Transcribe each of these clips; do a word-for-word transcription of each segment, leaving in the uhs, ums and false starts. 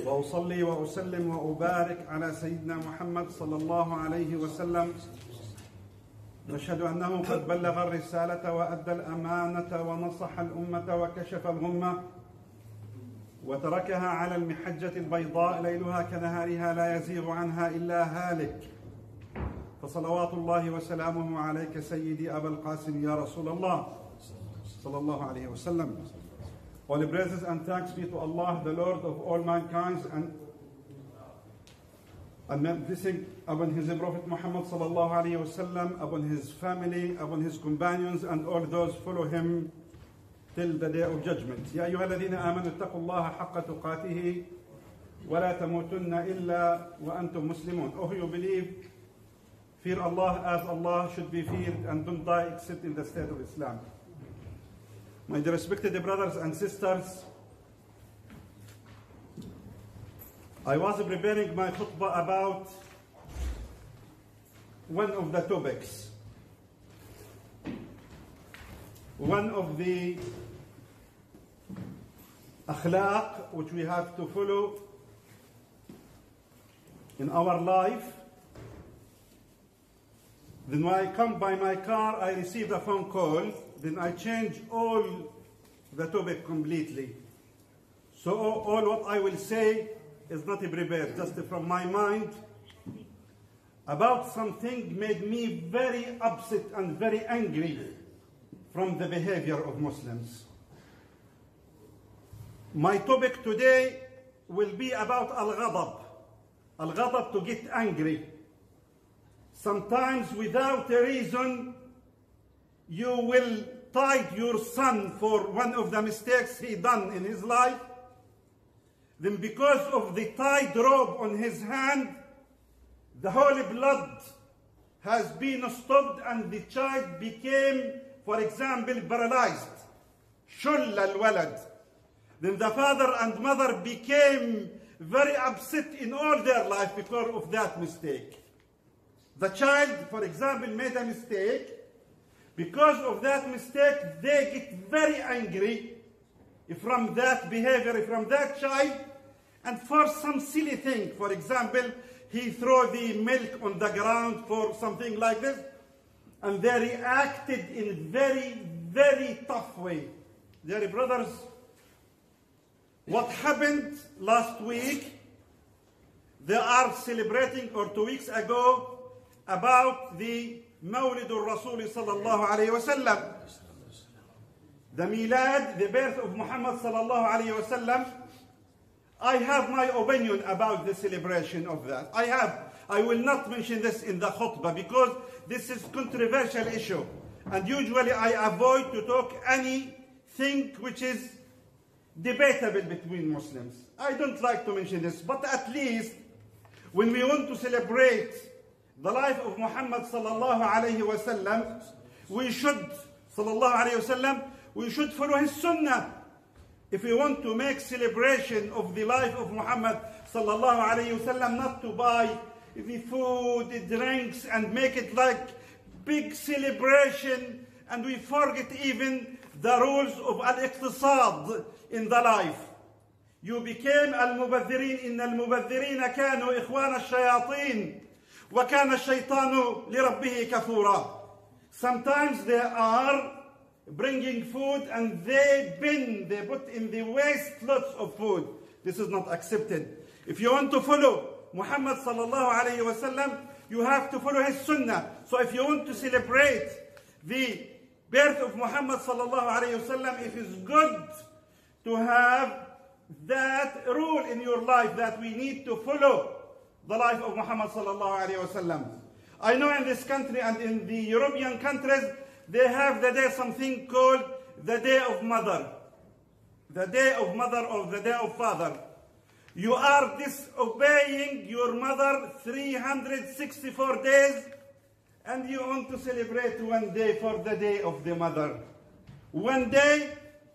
وأصلي وأسلم وأبارك على سيدنا محمد صلى الله عليه وسلم. نشهد أنه قد بلغ الرسالة وأدى الأمانة ونصح الأمة وكشف الغمة وتركها على المحجة البيضاء ليلها كنهارها لا يزيغ عنها إلا هالك. فصلوات الله وسلامه عليك سيدي أبا القاسم يا رسول الله صلى الله عليه وسلم. All the praises and thanks be to Allah, the Lord of all mankind, and and blessing upon His Prophet Muhammad sallallahu alaihi wasallam, upon his family, upon his companions, and all those follow him till the day of judgment. يا أيها الذين آمنوا اتقوا الله حق تقاته ولا تموتن إلا وأنتم مسلمون. Oh, you believe, fear Allah as Allah should be feared, and don't die except in the state of Islam. My respected brothers and sisters, I was preparing my khutbah about one of the topics, one of the akhlaq which we have to follow in our life. Then when I come by my car, I received a phone call. Then I change all the topic completely. So all what I will say is not prepared, just from my mind, about something made me very upset and very angry from the behavior of Muslims. My topic today will be about al-ghadab. Al-ghadab, to get angry. Sometimes without a reason, you will tide your son for one of the mistakes he done in his life. Then because of the tied rope on his hand, the holy blood has been stopped and the child became, for example, paralyzed. Shull al-walad. Then the father and mother became very upset in all their life because of that mistake. The child, for example, made a mistake. Because of that mistake, they get very angry from that behavior, from that child, and for some silly thing. For example, he threw the milk on the ground for something like this, and they reacted in a very, very tough way. Dear brothers, what happened last week, they are celebrating, or two weeks ago, about the Mawlid al-Rasul sallallahu alayhi wa sallam. The Milad, the birth of Muhammad sallallahu alayhi wa sallam. I have my opinion about the celebration of that. I have. I will not mention this in the khutbah because this is controversial issue. And usually I avoid to talk anything which is debatable between Muslims. I don't like to mention this, but at least when we want to celebrate the life of Muhammad sallallahu alayhi wa sallam, we should, sallallahu alayhi wa sallam, we should follow his sunnah. If we want to make celebration of the life of Muhammad sallallahu alayhi wa sallam, not to buy the food, the drinks, and make it like big celebration, and we forget even the rules of al-iqtisad in the life. You became al-mubadhirin, inna al-mubadhirina kanu ikhwana al-shayateen. وَكَانَ الشَّيْطَانُ لِرَبِّهِ كَفُورًا. Sometimes they are bringing food and they bin, they put in the waste lots of food. This is not accepted. If you want to follow Muhammad sallallahu alayhi wa sallam, you have to follow his sunnah. So if you want to celebrate the birth of Muhammad sallallahu alayhi wa sallam, it is good to have that rule in your life that we need to follow the life of Muhammad sallallahu alayhi wa sallam. I know in this country and in the European countries, they have the day something called the Day of Mother. The Day of Mother or the Day of Father. You are disobeying your mother three hundred sixty-four days, and you want to celebrate one day for the Day of the Mother. One day,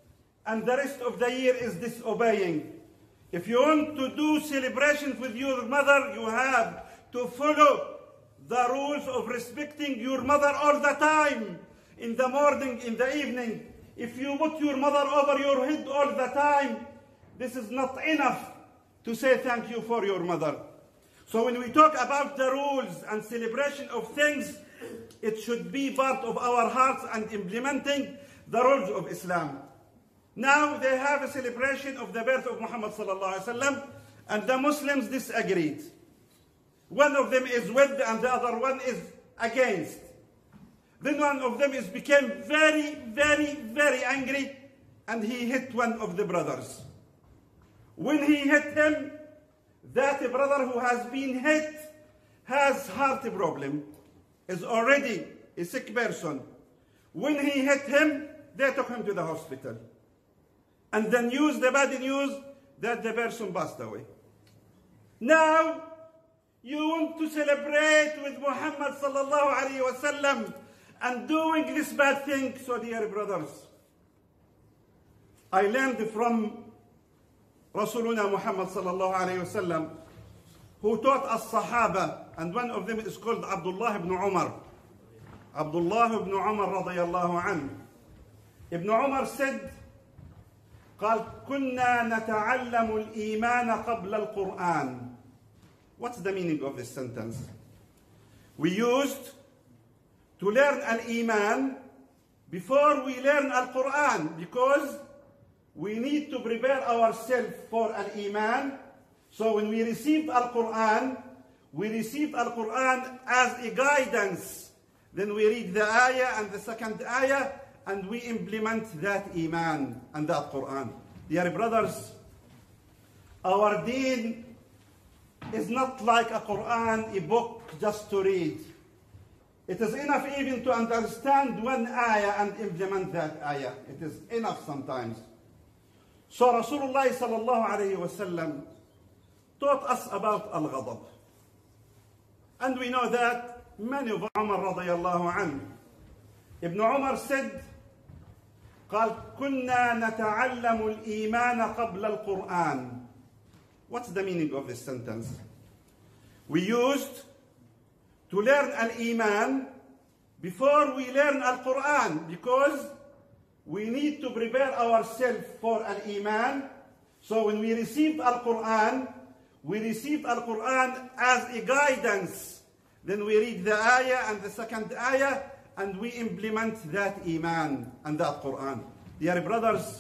and the rest of the year is disobeying. If you want to do celebrations with your mother, you have to follow the rules of respecting your mother all the time. In the morning, in the evening. If you put your mother over your head all the time, this is not enough to say thank you for your mother. So when we talk about the rules and celebration of things, it should be part of our hearts and implementing the rules of Islam. Now they have a celebration of the birth of Muhammad sallallahu alaihi wasallam, and the Muslims disagreed. One of them is with and the other one is against. Then one of them is became very, very, very angry, and he hit one of the brothers. When he hit him, that brother who has been hit has heart problem, is already a sick person. When he hit him, they took him to the hospital. And the news, the bad news, that the person passed away. Now, you want to celebrate with Muhammad sallallahu alayhi wa sallam and doing this bad thing. So dear brothers, I learned from Rasuluna Muhammad sallallahu alayhi wa sallam, who taught us Sahaba, and one of them is called Abdullah ibn Umar. Abdullah ibn Umar radiyallahu anhu. Ibn Umar said, قال كنا نتعلم الإيمان قبل القرآن. What's the meaning of this sentence? We used to learn Al-Iman before we learn Al-Quran, because we need to prepare ourselves for Al-Iman. So when we received Al-Quran, we received Al-Quran as a guidance. Then we read the ayah and the second ayah, and we implement that Iman and that Quran. Dear brothers, our deen is not like a Quran, a book just to read. It is enough even to understand one ayah and implement that ayah. It is enough sometimes. So Rasulullah sallallahu alayhi wa sallam taught us about al-ghadab. And we know that many of Umar radiyallahu anhu. Ibn Umar said, قال كنا نتعلم الإيمان قبل القرآن. What's the meaning of this sentence? We used to learn Al-Iman before we learn Al-Quran, because we need to prepare ourselves for Al-Iman. So when we received Al-Quran, we received Al-Quran as a guidance. Then we read the ayah and the second ayah, and we implement that Iman and that Quran. Dear brothers,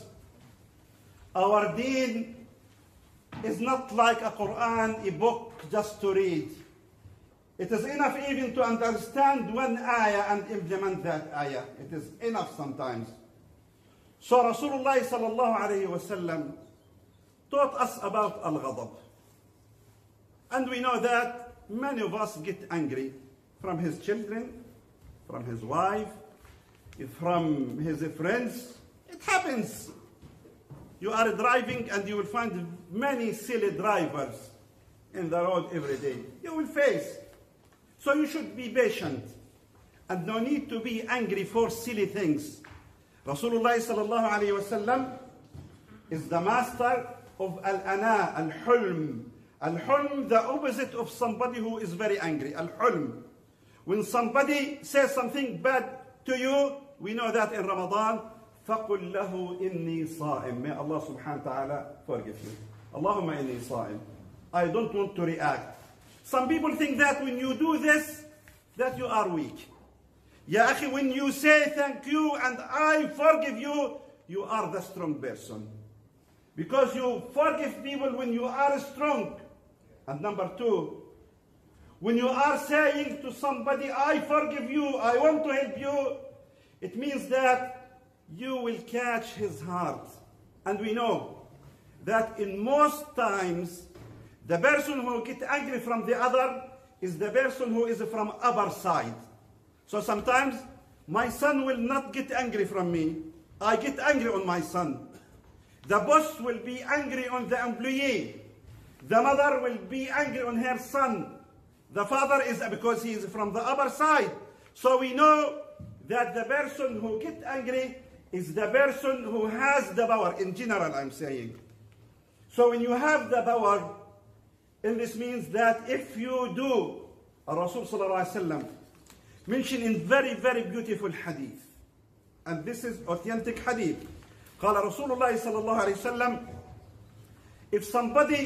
our deen is not like a Quran, a book just to read. It is enough even to understand one ayah and implement that ayah. It is enough sometimes. So Rasulullah sallallahu alayhi wa sallam taught us about al-ghadab. And we know that many of us get angry from his children, from his wife, from his friends. It happens. You are driving and you will find many silly drivers in the road every day. You will face. So you should be patient and no need to be angry for silly things. Rasulullah sallallahu alayhi wa sallam is the master of al-ana, al-hulm. Al-hulm, the opposite of somebody who is very angry. Al-hulm. When somebody says something bad to you, we know that in Ramadan, فَقُلْ لَهُ إِنِّي صَائِمٌ. May Allah subhanahu wa ta'ala forgive you. Allahumma inni صَائِمٌ. I don't want to react. Some people think that when you do this, that you are weak. Ya akhi, when you say thank you and I forgive you, you are the strong person. Because you forgive people when you are strong. And number two, when you are saying to somebody, I forgive you, I want to help you, it means that you will catch his heart. And we know that in most times, the person who gets angry from the other is the person who is from other side. So sometimes my son will not get angry from me. I get angry on my son. The boss will be angry on the employee. The mother will be angry on her son. The father is because he is from the other side. So we know that the person who gets angry is the person who has the power. In general, I'm saying. So when you have the power, and this means that if you do, Rasul sallallahu alaihi wasallam mentioned in very, very beautiful hadith, and this is authentic hadith. قال رسول الله صلى الله عليه وسلم, if somebody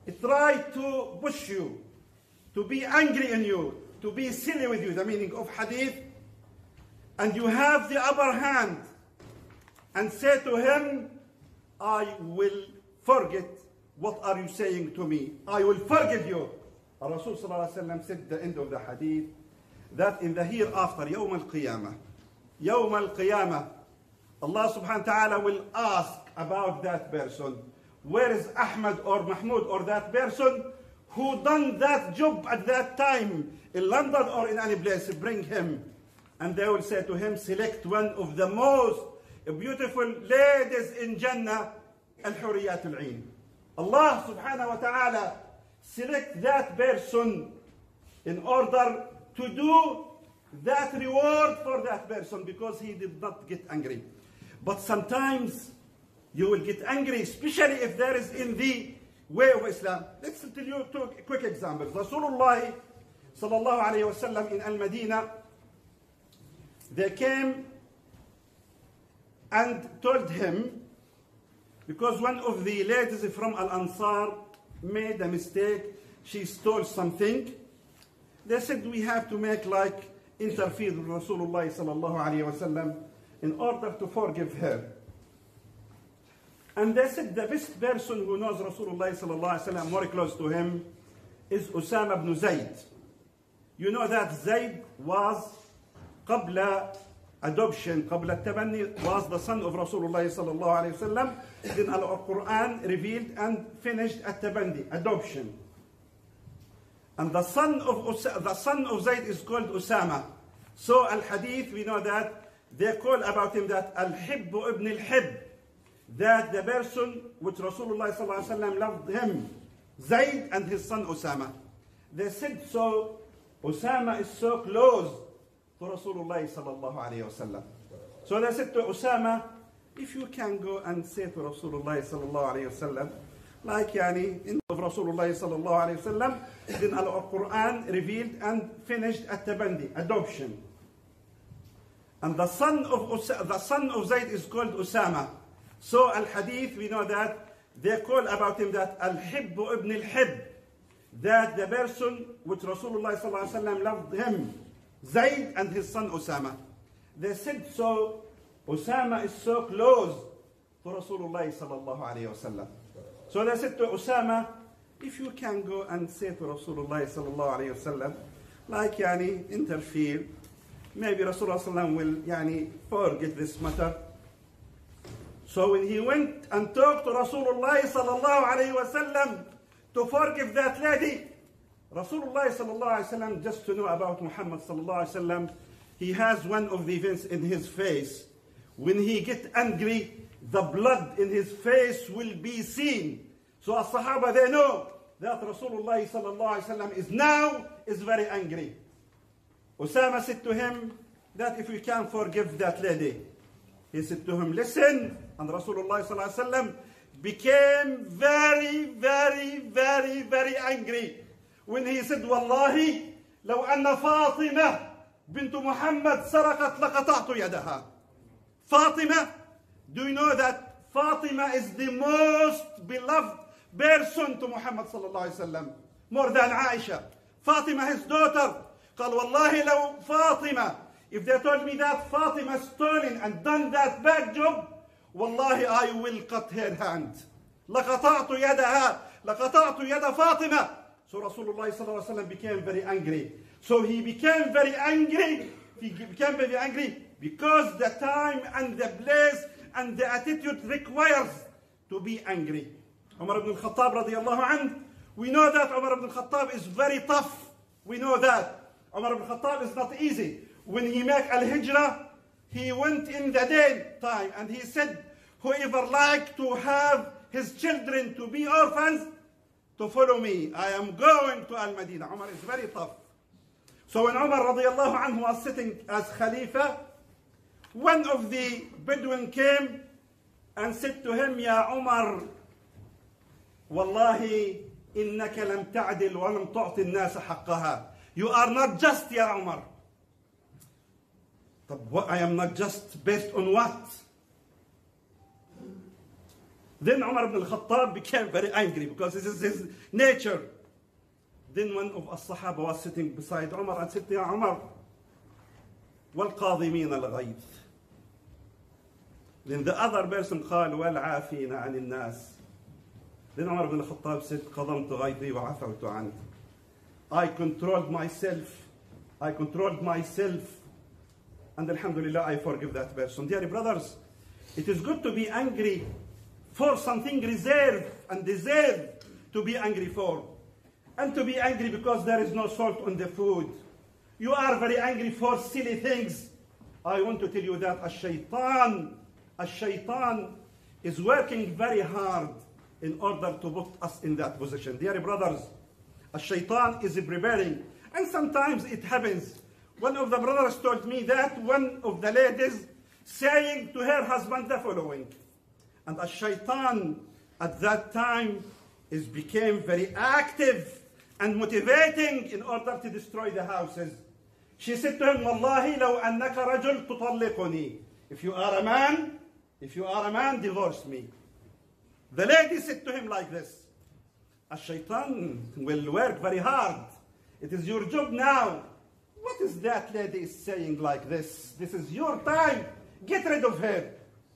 try to push you, to be angry in you, to be silly with you, the meaning of hadith, and you have the upper hand, and say to him, I will forget what are you saying to me. I will forgive you. Rasul sallallahu alaihi wasallam said at the end of the hadith that in the hereafter, يوم القيامة, يوم القيامة, Allah subhanahu wa ta'ala will ask about that person. Where is Ahmad or Mahmoud or that person who done that job at that time in London or in any place? Bring him. And they will say to him, select one of the most beautiful ladies in Jannah, al-Huriyat al-Ain. Allah subhanahu wa ta'ala select that person in order to do that reward for that person because he did not get angry. But sometimes you will get angry, especially if there is in the way of Islam. Let's tell you two quick examples. Rasulullah sallallahu alayhi wa sallam in Al-Madinah, they came and told him, because one of the ladies from Al-Ansar made a mistake, she stole something. They said, we have to make like interfere with Rasulullah sallallahu alayhi wa sallam in order to forgive her. And they said the best person who knows Rasulullah sallallahu alayhi wa sallam more close to him is Usama ibn Zayd. You know that Zayd was قبل adoption, قبل التبني, was the son of Rasulullah sallallahu alayhi wa sallam. Then Al-Quran revealed and finished at-tabandi, adoption. And the son of Us the son of Zayd is called Usama. So al-Hadith, we know that they call about him that al-Hibb ibn al-Hibb, that the person which Rasulullah sallallahu alayhi wa sallam loved him, Zayd and his son Usama. They said so, Usama is so close to Rasulullah sallallahu alayhi wa sallam. So they said to Usama, if you can go and say to Rasulullah sallallahu alayhi wa sallam, like yani in of Rasulullah sallallahu alayhi wa sallam, then Al-Quran revealed and finished at-tabandi, adoption. And the son of Us the son of Zayd is called Usama. So al-Hadith, we know that they call about him that al-Hibb ibn al-Hibb, that the person which Rasulullah sallallahu alayhi wa sallam loved him, Zayd and his son Usama. They said so, Usama is so close to Rasulullah sallallahu alayhi wa sallam. So they said to Usama, if you can go and say to Rasulullah sallallahu alayhi wa sallam, like yani interfere, maybe Rasulullah sallallahu will yani forget this matter. So when he went and talked to Rasulullah sallallahu alayhi wa sallam to forgive that lady, Rasulullah sallallahu alayhi wa sallam, just to know about Muhammad sallallahu alayhi wa sallam, he has one of the events in his face. When he get angry, the blood in his face will be seen. So as Sahaba, they know that Rasulullah sallallahu alayhi wa sallam is now is very angry. Usama said to him that if you can forgive that lady, he said to him, listen. And Rasulullah sallallahu alayhi wa sallam became very, very, very, very angry when he said, Wallahi, لو أن فاطمة بنت محمد سرقت لقطعت يدها. Fatima, do you know that Fatima is the most beloved person to Muhammad sallallahu alayhi wa sallam, more than Aisha. Fatima, his daughter, قال والله لو فاطمة, if they told me that Fatima stolen and done that bad job, والله I will cut her hand. لقطعت يدها, لقطعت يد فاطمة. So Rasulullah sallallahu alayhi wa sallam became very angry. So he became very angry. He became very angry because the time and the place and the attitude requires to be angry. Umar ibn al-Khattab radiyallahu anhu, we know that Umar ibn al-Khattab is very tough. We know that. Umar ibn al-Khattab is not easy. When he made al-Hijrah, he went in the daytime and he said, whoever like to have his children to be orphans, to follow me. I am going to Al-Madinah. Umar is very tough. So when Umar radiyallahu anhu was sitting as Khalifa, one of the Bedouin came and said to him, Ya Umar, Wallahi, innaka lam ta'dil wa lam tu'ti an-nas haqqaha. You are not just, Ya Umar. But what, I am not just based on what? Then Umar ibn al-Khattab became very angry because this is his nature. Then one of us-Sahaba was sitting beside Umar and said, Ya Umar, وَالْقَاضِمِينَ الْغَيْظِ. Then the other person قال وَالْعَافِينَ عَنِ النَّاسِ. Then Umar ibn al-Khattab said, قَضَمْتُ غَيْظِي وَعَفَوْتُ عَنْهُ. I controlled myself. I controlled myself. And alhamdulillah, I forgive that person. Dear brothers, it is good to be angry for something reserved and deserved to be angry for. And to be angry because there is no salt on the food. You are very angry for silly things. I want to tell you that ash-shaytan, ash-shaytan is working very hard in order to put us in that position. Dear brothers, ash-shaytan is preparing. And sometimes it happens. One of the brothers told me that one of the ladies saying to her husband the following. And ash-shaytan at that time is became very active and motivating in order to destroy the houses. She said to him, Wallahi law annaka rajul tutalliquni. If you are a man, if you are a man, divorce me. The lady said to him like this. Ash-shaytan will work very hard. It is your job now. What is that lady saying like this? This is your time. Get rid of her.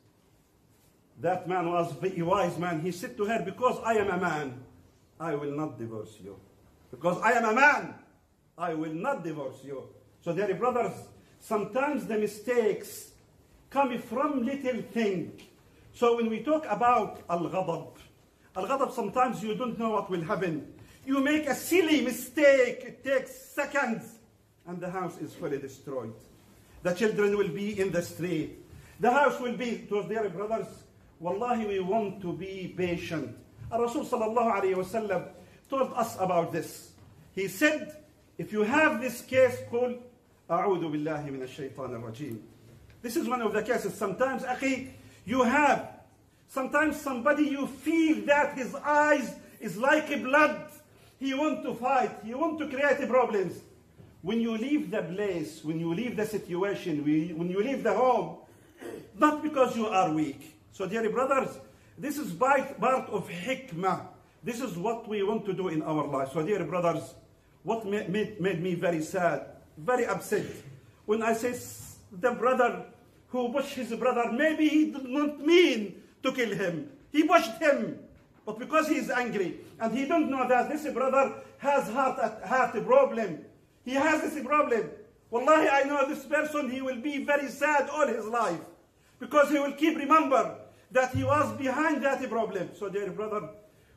That man was a very wise man. He said to her, because I am a man, I will not divorce you. Because I am a man, I will not divorce you. So dear brothers, sometimes the mistakes come from little things. So when we talk about al-ghadab, al-ghadab, sometimes you don't know what will happen. You make a silly mistake, it takes seconds, and the house is fully destroyed. The children will be in the street. The house will be, to dear brothers, wallahi, we want to be patient. Rasul sallallahu alayhi wa sallam told us about this. He said, if you have this case, call أعوذ بالله من الشيطان الرجيم. This is one of the cases. Sometimes, akhi, you have, sometimes somebody you feel that his eyes is like blood. He want to fight. He want to create problems. When you leave the place, when you leave the situation, when you leave the home, not because you are weak. So dear brothers, this is part of hikmah. This is what we want to do in our life. So dear brothers, what made, made me very sad, very upset, when I say the brother who pushed his brother, maybe he did not mean to kill him. He pushed him, but because he is angry, and he don't know that this brother has heart, heart problem. He has this problem. Wallahi, I know this person, he will be very sad all his life, because he will keep remember that he was behind that problem. So dear brother,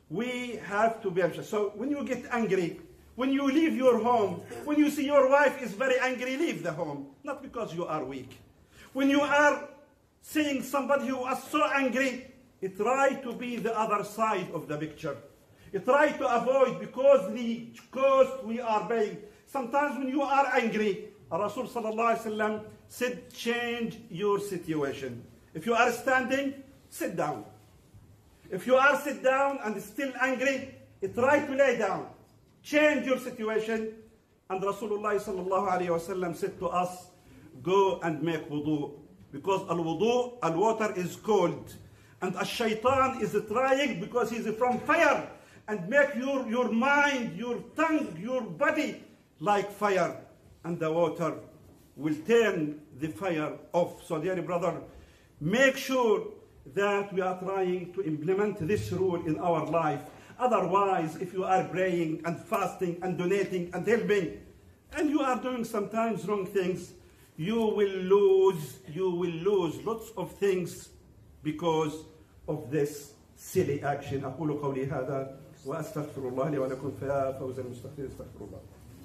we have to be anxious. So when you get angry, when you leave your home, when you see your wife is very angry, leave the home. Not because you are weak. When you are seeing somebody who is so angry, try to be the other side of the picture. Try to avoid, because the cost we are paying. Sometimes when you are angry, Rasul sallallahu alaihi wasallam said, change your situation. If you are standing, sit down. If you are sit down and still angry, try to lay down. Change your situation. And Rasulullah sallallahu alayhi wa sallam said to us, go and make wudu. Because al-wudu, al-water is cold. And ash-shaytan is trying, because he's from fire, and make your, your mind, your tongue, your body like fire. And the water will turn the fire off. So dear brother, make sure that we are trying to implement this rule in our life. Otherwise, if you are praying and fasting and donating and helping, and you are doing sometimes wrong things, you will lose, you will lose lots of things because of this silly action. أقول قولي هذا وأستغفر الله لي ولكم فيا فوز المستغفرين استغفر الله.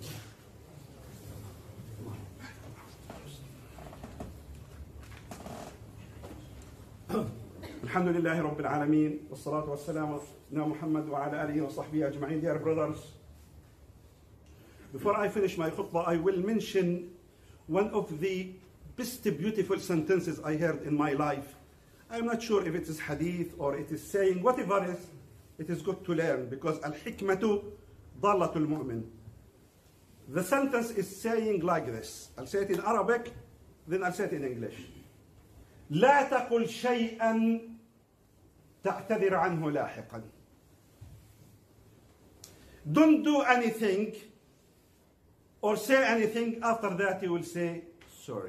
الحمد لله رب العالمين والصلاة والسلام على محمد وعلى آله وصحبه أجمعين. Dear brothers, before I finish my khutbah, I will mention one of the best beautiful sentences I heard in my life. I'm not sure if it is hadith or it is saying, whatever it is, it is good to learn, because al-hikmatu dalatul mu'min. The sentence is saying like this. I'll say it in Arabic, then I'll say it in English. لا تقل شيئا تعتذر عنه لاحقا. Don't do anything or say anything after that you will say sorry.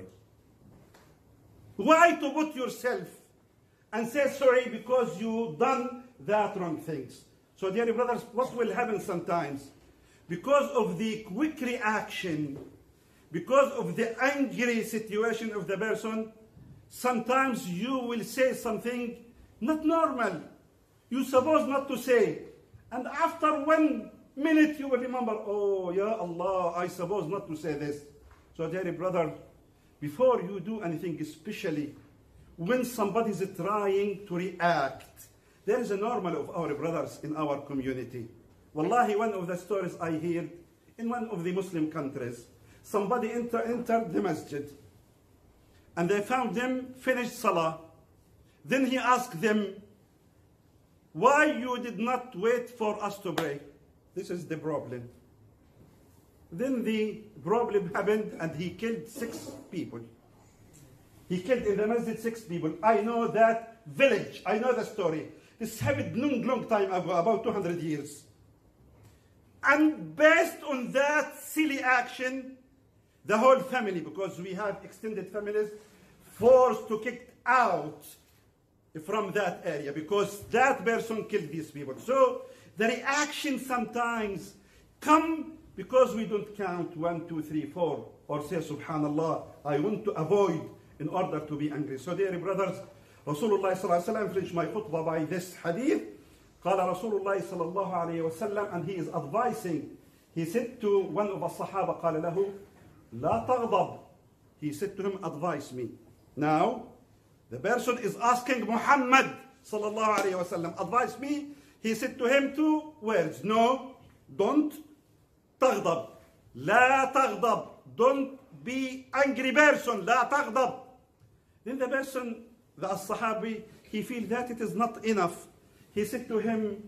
Why to put yourself and say sorry because you done that wrong things? So dear brothers, what will happen sometimes? Because of the quick reaction, because of the angry situation of the person, sometimes you will say something not normal. You're supposed not to say. And after one minute you will remember, oh, Ya Allah, I suppose not to say this. So dear brother, before you do anything, especially when somebody is trying to react, there is a normal of our brothers in our community. Wallahi, one of the stories I heard in one of the Muslim countries, somebody enter, entered the masjid and they found them finished salah. Then he asked them, why you did not wait for us to pray? This is the problem. Then the problem happened and he killed six people. He killed in the masjid six people. I know that village. I know the story. This happened long, long time ago, about two hundred years. And based on that silly action, the whole family, because we have extended families, forced to kick out from that area because that person killed these people. So the reaction sometimes come because we don't count one, two, three, four, or say Subhanallah, I want to avoid in order to be angry. So dear brothers, Rasulullah sallallahu alaihi wasallam finished my khutbah by this hadith. قال رسول الله صلى الله عليه وسلم, and he is advising. He said to one of the Sahaba, قال له لا تغضب. He said to him, advise me. Now, the person is asking Muhammad صلى الله عليه وسلم, advise me. He said to him two words. No, don't تغضب. لا تغضب. Don't be angry person. لا تغضب. Then the person, the Sahabi, he feels that it is not enough. He said to him,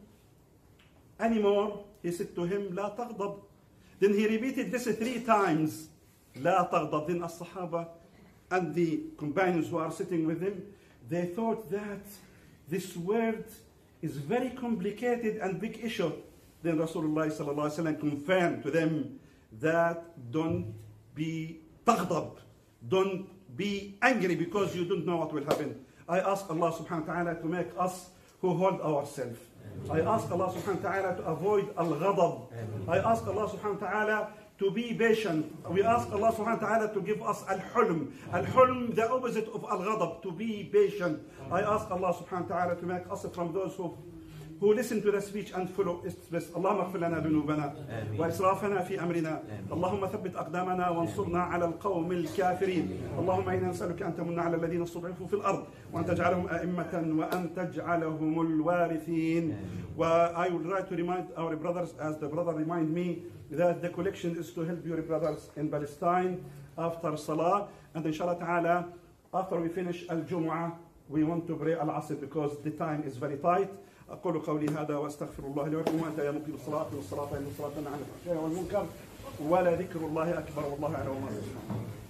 anymore, he said to him, لا تغضب. Then he repeated this three times. لا تغضب. Then as-Sahaba and the companions who are sitting with him, they thought that this word is very complicated and big issue. Then Rasulullah sallallahu alaihi wasallam confirmed to them that don't be تغضب. Don't be angry because you don't know what will happen. I ask Allah subhanahu wa ta'ala to make us who hold ourselves. I ask Allah subhanahu wa ta'ala to avoid al-ghadab. I ask Allah subhanahu wa ta'ala to be patient. We ask Allah subhanahu wa ta'ala to give us al-hulm. Al-hulm, the opposite of al-ghadab, to be patient. I ask Allah subhanahu wa ta'ala to make us from those who who listen to the speech and follow its best. اللهم اغفر لنا ذنوبنا وإسرافنا في أمرنا. اللهم ثبت أقدامنا وانصرنا على القوم الكافرين. اللهم إنا نسألك أن تمن على الذين استضعفوا في الأرض وأن تجعلهم أئمة وأن تجعلهم الوارثين. I would like to remind our brothers, as the brother reminded me, that the collection is to help your brothers in Palestine after Salah. And inshallah ta'ala, after we finish al-Jumaa, we want to pray al-Asr because the time is very tight. أقول قولي هذا وأستغفر الله لي ولكم وأنت يا مقيم الصلاة والصلاة إن الصلاة عن الفحشاء والمنكر ولذكر الله أكبر والله أعلم ما تصنعون.